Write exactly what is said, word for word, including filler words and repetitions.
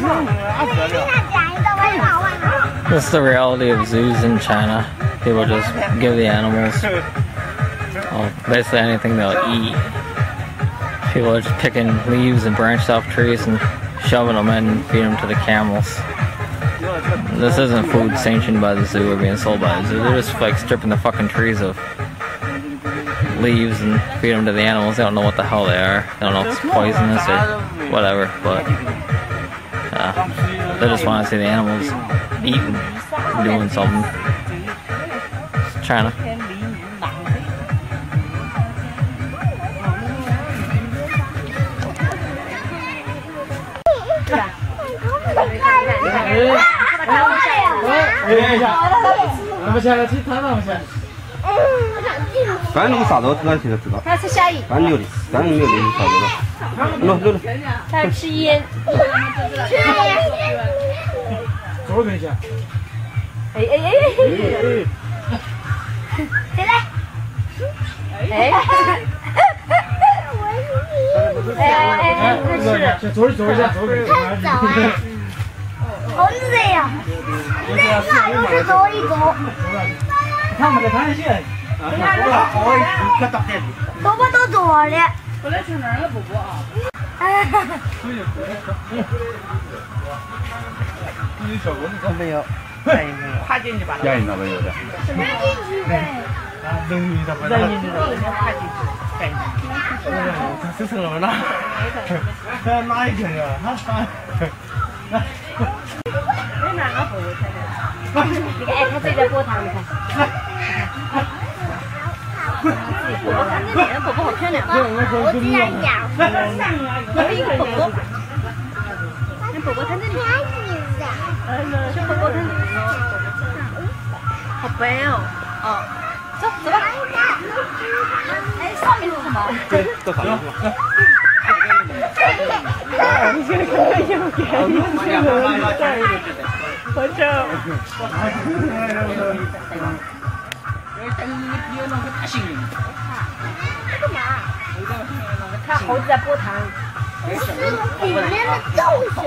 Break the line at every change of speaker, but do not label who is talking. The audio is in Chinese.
This is the reality of zoos in China. People just give the animals well, basically anything they'll eat. People are just picking leaves and branched off trees and shoving them in and feeding them to the camels. This isn't food sanctioned by the zoo or being sold by the zoo. They're just like stripping the fucking trees of leaves and feeding them to the animals. They don't know what the hell they are. They don't know if it's poisonous or whatever, but uh, they just want to see the animals eating, doing something. It's China.
反正你啥都知道，现在知道。
他吃虾夷。
反正有的，反正没有的，你啥都知道。弄弄弄。
他吃烟。吃烟。
左边下。
哎哎哎！谁来？哎。哎哎哎！这是。
先左一左一下，左边。
太早哎。好累呀！累嘛就是走一走。
看我的螃蟹。啊，我可大点。
宝宝都走了。
我来去哪儿了，宝宝啊？
你小公主没有？
跨进去吧。
压印那边有的。
扔进去呗。
啊，扔进去的。
扔进去的，人家跨进去，赶紧。
他收成了吗？他哪一天呀？他他。
没哪个朋友看见？
你看，哎，他自己在波涛，你看。
宝宝看这脸，宝宝好漂亮啊！
我竟然养活了
有一个宝宝，那宝宝看这脸，小宝宝看这脸，好白哦！哦，走走吧。哎，上面是什么？
对，到上面是吧？
你现在看到有点好笑。
看猴子在波塘。里面的狗熊。